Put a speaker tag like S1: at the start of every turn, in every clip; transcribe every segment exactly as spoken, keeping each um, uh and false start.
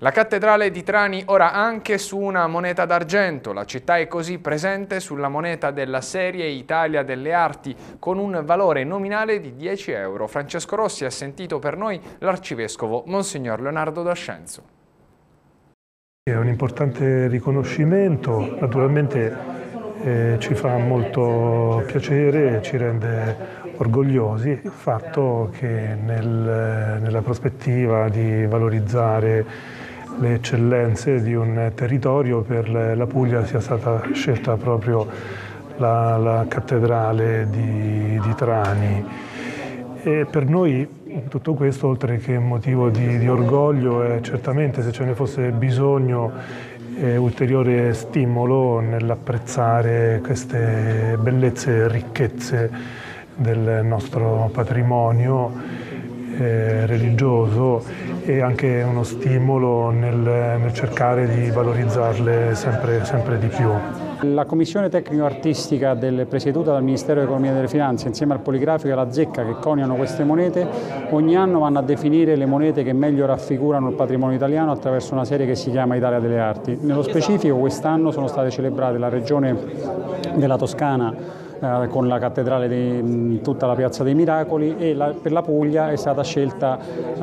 S1: La cattedrale di Trani ora anche su una moneta d'argento. La città è così presente sulla moneta della serie Italia delle Arti con un valore nominale di dieci euro. Francesco Rossi ha sentito per noi l'arcivescovo Monsignor Leonardo D'Ascenzo.
S2: È un importante riconoscimento, naturalmente eh, ci fa molto piacere e ci rende orgogliosi il fatto che nel, nella prospettiva di valorizzare le eccellenze di un territorio, per la Puglia sia stata scelta proprio la, la cattedrale di, di Trani. E per noi tutto questo, oltre che motivo di, di orgoglio, è certamente, se ce ne fosse bisogno, è ulteriore stimolo nell'apprezzare queste bellezze e ricchezze del nostro patrimonio eh, religioso, e anche uno stimolo nel, nel cercare di valorizzarle sempre, sempre di più.
S3: La commissione tecnico-artistica presieduta dal Ministero dell'Economia e delle Finanze, insieme al Poligrafico e alla Zecca, che coniano queste monete, ogni anno vanno a definire le monete che meglio raffigurano il patrimonio italiano attraverso una serie che si chiama Italia delle Arti. Nello specifico quest'anno sono state celebrate la regione della Toscana eh, con la cattedrale di tutta la Piazza dei Miracoli, e la, per la Puglia è stata scelta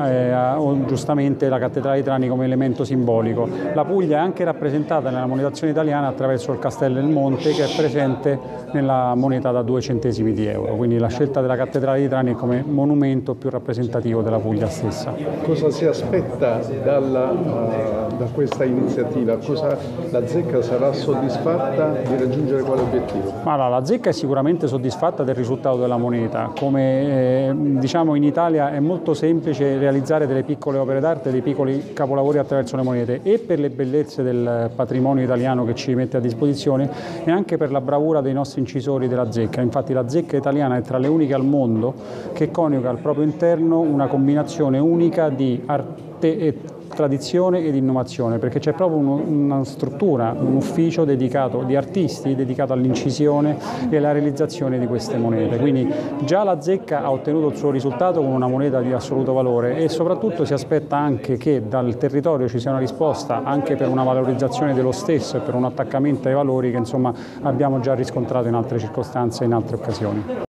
S3: eh, giustamente la cattedrale di Trani come elemento simbolico. La Puglia è anche rappresentata nella monetazione italiana attraverso il Castello del Monte, che è presente nella moneta da due centesimi di euro, quindi la scelta della cattedrale di Trani come monumento più rappresentativo della Puglia stessa.
S4: Cosa si aspetta dalla, uh, da questa iniziativa? Cosa, la Zecca sarà soddisfatta di raggiungere quale obiettivo?
S3: Ma la, la Zecca è sicuramente soddisfatta del risultato della moneta. Come eh, diciamo in Italia è molto semplice realizzare delle piccole opere d'arte, dei piccoli capolavori attraverso le monete, e per le bellezze del patrimonio italiano che ci mette a disposizione, e anche per la bravura dei nostri incisori della Zecca. Infatti la Zecca italiana è tra le uniche al mondo che coniuga al proprio interno una combinazione unica di arte e tradizione ed innovazione, perché c'è proprio una struttura, un ufficio dedicato di artisti, dedicato all'incisione e alla realizzazione di queste monete. Quindi già la Zecca ha ottenuto il suo risultato con una moneta di assoluto valore, e soprattutto si aspetta anche che dal territorio ci sia una risposta anche per una valorizzazione dello stesso e per un attaccamento ai valori che insomma abbiamo già riscontrato in altre circostanze e in altre occasioni.